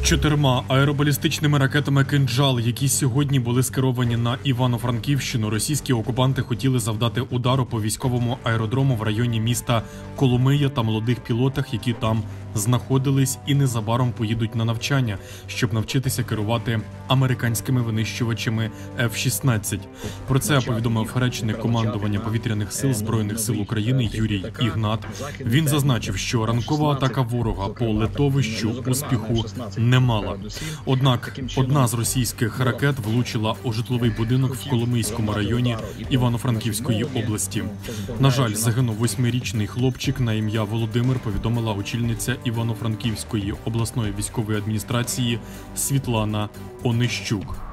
4 аеробалістичними ракетами «Кинджал», які сьогодні були скеровані на Івано-Франківщину, російські окупанти хотіли завдати удару по військовому аеродрому в районі міста Коломия та молодих пілотах, які там знаходились і незабаром поїдуть на навчання, щоб навчитися керувати американськими винищувачами F-16. Про це повідомив речник командування повітряних сил Збройних сил України Юрій Ігнат. Він зазначив, що ранкова атака ворога по литовищу успіху не мала. Однак одна з російських ракет влучила у житловий будинок в Коломийському районі Івано-Франківської області. На жаль, загинув 8-річний хлопчик на ім'я Володимир, повідомила очільниця Івано-Франківської обласної військової адміністрації Світлана Онищук.